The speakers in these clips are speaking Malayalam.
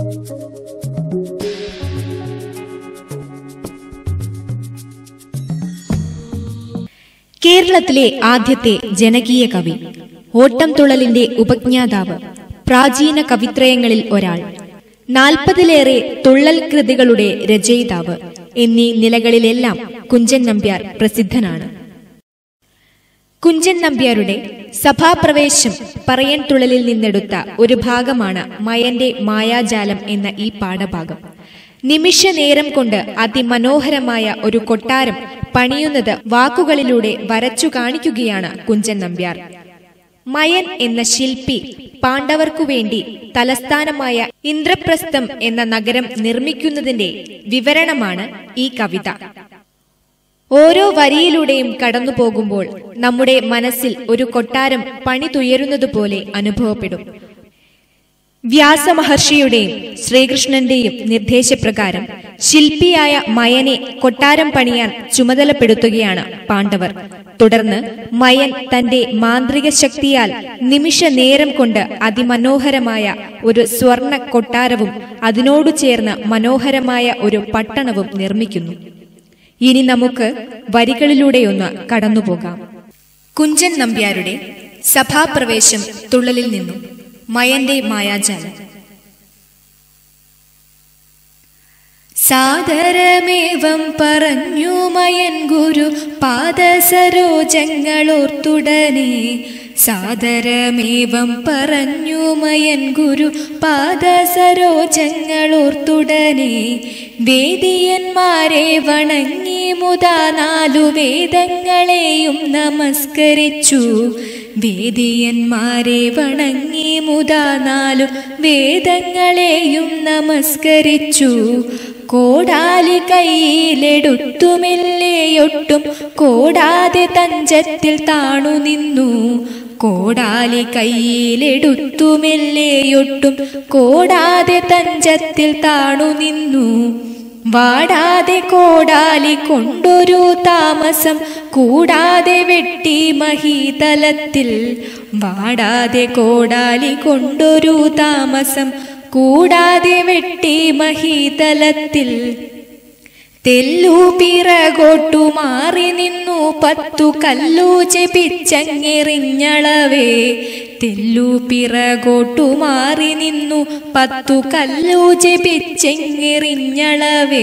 കേരളത്തിലെ ആദ്യത്തെ ജനകീയ കവി, ഓട്ടംതുള്ളലിന്റെ ഉപജ്ഞാതാവ്, പ്രാചീന കവിത്രയങ്ങളിൽ ഒരാൾ, 40-ലേറെ തുള്ളൽ കൃതികളുടെ രചയിതാവ് എന്നീ നിലകളിലെല്ലാം കുഞ്ചൻ നമ്പ്യാർ പ്രസിദ്ധനാണ്. കുഞ്ചൻ നമ്പ്യാരുടെ സഭാപ്രവേശം പറയൻ തുള്ളലിൽ നിന്നെടുത്ത ഒരു ഭാഗമാണ് മയന്റെ മായാജാലം എന്ന ഈ പാഠഭാഗം. നിമിഷ നേരം കൊണ്ട് അതിമനോഹരമായ ഒരു കൊട്ടാരം പണിയുന്നത് വാക്കുകളിലൂടെ വരച്ചു കാണിക്കുകയാണ് കുഞ്ചൻ നമ്പ്യാർ. മയൻ എന്ന ശില്പി പാണ്ഡവർക്കു വേണ്ടി തലസ്ഥാനമായ ഇന്ദ്രപ്രസ്ഥം എന്ന നഗരം നിർമ്മിക്കുന്നതിന്റെ വിവരണമാണ് ഈ കവിത. ഓരോ വരിയിലൂടെയും കടന്നു പോകുമ്പോൾ നമ്മുടെ മനസ്സിൽ ഒരു കൊട്ടാരം പണിതുയരുന്നതുപോലെ അനുഭവപ്പെടും. വ്യാസമഹർഷിയുടെയും ശ്രീകൃഷ്ണന്റെയും നിർദ്ദേശപ്രകാരം ശില്പിയായ മയനെ കൊട്ടാരം പണിയാൻ ചുമതലപ്പെടുത്തുകയാണ് പാണ്ഡവർ. തുടർന്ന് മയൻ തന്റെ മാന്ത്രിക ശക്തിയാൽ നിമിഷ നേരം കൊണ്ട് അതിമനോഹരമായ ഒരു സ്വർണ കൊട്ടാരവും അതിനോടു ചേർന്ന് മനോഹരമായ ഒരു പട്ടണവും നിർമ്മിക്കുന്നു. ഇനി നമുക്ക് വരികളിലൂടെയൊന്ന് കടന്നുപോകാം. കുഞ്ചൻ നമ്പ്യാരുടെ സഭാപ്രവേശം തുള്ളലിൽ നിന്നും മയന്റെ മായാജാലം. സാദരമേവം പറഞ്ഞു മയൻ ഗുരു പാദസരോജങ്ങളോർത്തുടനെ. സാദരമേവം പറഞ്ഞു മയൻ ഗുരു പാദസരോജങ്ങളോർത്തുടനെ. വേദിയന്മാരെ വണങ്ങി മുതാ 4 വേദങ്ങളെയും നമസ്കരിച്ചു. വേദിയന്മാരെ വണങ്ങി മുതാ 4 വേദങ്ങളെയും നമസ്കരിച്ചു. കോടാലി കയ്യിലെടുത്തുമില്ലേയൊട്ടും കോടാതെ തഞ്ചത്തിൽ താണു നിന്നു. കോടാലി കയ്യിലെടുത്തുമില്ലേയൊട്ടും കോടാതെ തഞ്ചത്തിൽ താണു നിന്നു. വാടാതെ കോടാലി കൊണ്ടൊരു താമസം കൂടാതെ വെട്ടി മഹീതലത്തിൽ. വാടാതെ കോടാലി കൊണ്ടൊരു താമസം കൂടാതെ വെട്ടി മഹീതലത്തിൽ. തെല്ലു പിറകോട്ടു മാറി നിന്നു 10 കല്ലു ജപിച്ചങ്ങെറിഞ്ഞളവേ. തെല്ലു പിറകോട്ടു മാറി നിന്നു 10 കല്ലു ജപിച്ചെങ്ങെറിഞ്ഞളവേ.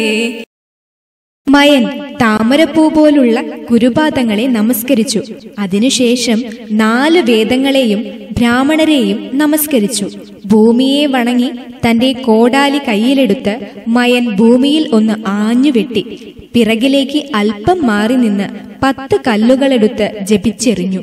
മയൻ താമരപ്പൂ പോലുള്ള ഗുരുപാദങ്ങളെ നമസ്കരിച്ചു. അതിനുശേഷം 4 വേദങ്ങളെയും ബ്രാഹ്മണരെയും നമസ്കരിച്ചു. ഭൂമിയെ വണങ്ങി തന്റെ കോടാലി കയ്യിലെടുത്ത് മയൻ ഭൂമിയിൽ ഒന്ന് ആഞ്ഞുവെട്ടി. പിറകിലേക്ക് അല്പം മാറി നിന്ന് 10 കല്ലുകളെടുത്ത് ജപിച്ചെറിഞ്ഞു.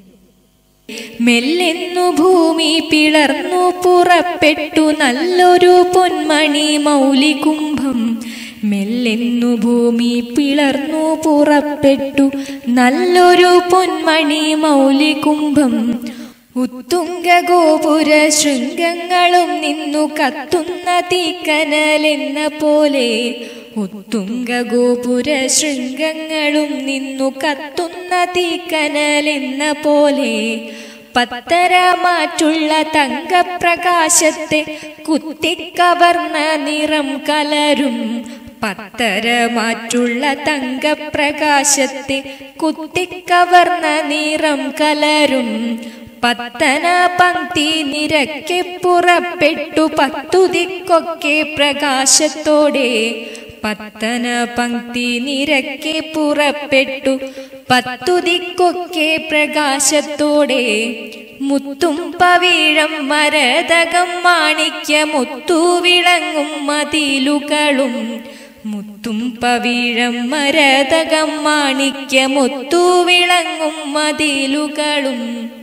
മെല്ലെന്നു ഭൂമി പിളർന്നു പുറപ്പെട്ടു നല്ലൊരു പൊന്മണി മൗലികുംഭം. മെല്ലെന്നു ഭൂമി പിളർന്നു പുറപ്പെട്ടു നല്ലൊരു പൊന്മണി മൗലികുംഭം. ഉത്തുംഗ ഗോപുര ശൃംഗങ്ങളും നിന്നു കത്തുന്ന തീക്കനലെന്ന പോലെ. ഉത്തുംഗ ഗോപുര ശൃംഗങ്ങളും നിന്നു കത്തുന്ന തീക്കനലെന്ന പോലെ. 10 മാറ്റുള്ള തങ്കപ്രകാശത്തെ കുത്തിക്കവർന്ന നിറം കലരും. 10 മാറ്റുള്ള തങ്കപ്രകാശത്തെ കുത്തിക്കവർന്ന നിറം കലരും. 10 പങ്ക്തി നിരക്കെ പുറപ്പെട്ടു 10 ദിക്കൊക്കെ പ്രകാശത്തോടെ. 10 പങ്ക്തി നിരക്കെ പുറപ്പെട്ടു 10 ദിക്കൊക്കെ പ്രകാശത്തോടെ. മുത്തും പവിഴം മരതകം മാണിക്യ മുത്തു വിളങ്ങും മതിലുകളും. മുത്തും പവിഴം മരതകം മാണിക്യ മുത്തു വിളങ്ങും മതിലുകളും.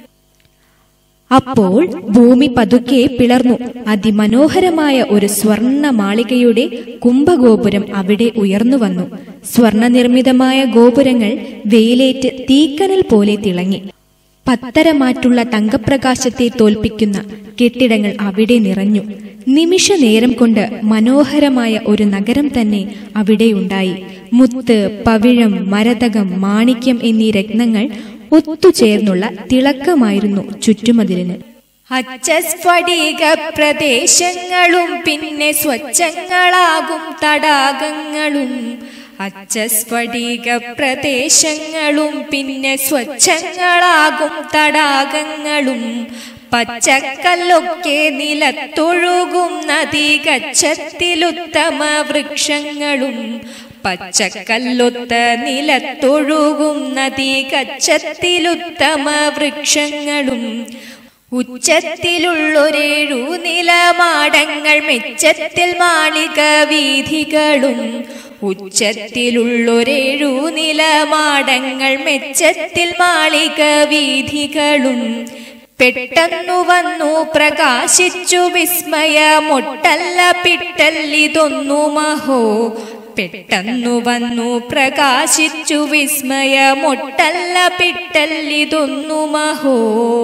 അപ്പോൾ ഭൂമി പതുക്കെ പിളർന്നു. അതിമനോഹരമായ ഒരു സ്വർണ്ണ മാളികയുടെ കുംഭഗോപുരം അവിടെ ഉയർന്നു വന്നു. സ്വർണ്ണ നിർമ്മിതമായ ഗോപുരങ്ങൾ വെയിലേറ്റ് തീക്കനൽ പോലെ തിളങ്ങി. 10 മാറ്റുള്ള തങ്കപ്രകാശത്തെ തോൽപ്പിക്കുന്ന കെട്ടിടങ്ങൾ അവിടെ നിറഞ്ഞു. നിമിഷ നേരം കൊണ്ട് മനോഹരമായ ഒരു നഗരം തന്നെ അവിടെയുണ്ടായി. മുത്ത്, പവിഴം, മരതകം, മാണിക്യം എന്നീ രത്നങ്ങൾ ഒത്തുചേർന്നുള്ള തിളക്കമായിരുന്നു ചുറ്റുമതിലിന്. അച്ചസ്ഫടിക പ്രദേശങ്ങളും പിന്നെ സ്വച്ഛങ്ങളാകും തടാകങ്ങളും. അച്ചസ്ഫടിക പ്രദേശങ്ങളും പിന്നെ സ്വച്ഛങ്ങളാകും തടാകങ്ങളും. പച്ചക്കല്ലൊക്കെ നിലത്തൊഴുകും നദീകച്ഛത്തിലുത്തമ വൃക്ഷങ്ങളും. പച്ചക്കല്ലൊത്ത നിലത്തൊഴുകും നദീകച്ഛത്തിലുത്തമ വൃക്ഷങ്ങളും. ഉച്ചത്തിലുള്ളൊരേഴു നിലമാടങ്ങൾ മെച്ചത്തിൽ മാളിക വീഥികളും. ഉച്ചത്തിലുള്ളൊരേഴു നിലമാടങ്ങൾ മെച്ചത്തിൽ മാളിക വീഥികളും. പെട്ടെന്നു വന്നു പ്രകാശിച്ചു വിസ്മയമൊട്ടല്ല പിട്ടല്ലിതൊന്നു മഹോ. പെട്ടെന്നു വന്നു പ്രകാശിച്ചു വിസ്മയമൊട്ടല്ല പിട്ടല്ലിതൊന്നു മഹോ.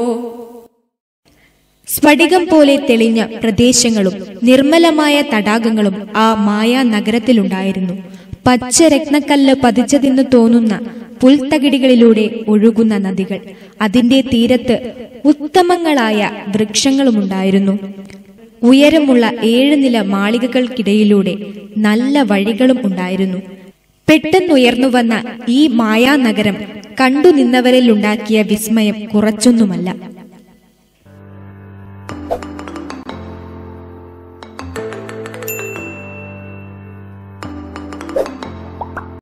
സ്ഫടികം പോലെ തെളിഞ്ഞ പ്രദേശങ്ങളും നിർമ്മലമായ തടാകങ്ങളും ആ മായാ നഗരത്തിലുണ്ടായിരുന്നു. പച്ച രത്നക്കല്ല് പതിച്ചതെന്ന് തോന്നുന്ന പുൽത്തകിടികളിലൂടെ ഒഴുകുന്ന നദികൾ, അതിന്റെ തീരത്ത് ഉത്തമങ്ങളായ വൃക്ഷങ്ങളുമുണ്ടായിരുന്നു. ഉയരമുള്ള 7 നില മാളികകൾക്കിടയിലൂടെ നല്ല വഴികളും ഉണ്ടായിരുന്നു. പെട്ടെന്നുയർന്നു വന്ന ഈ മായാനഗരം കണ്ടു നിന്നവരിൽ ഉണ്ടാക്കിയ വിസ്മയം കുറച്ചൊന്നുമല്ല.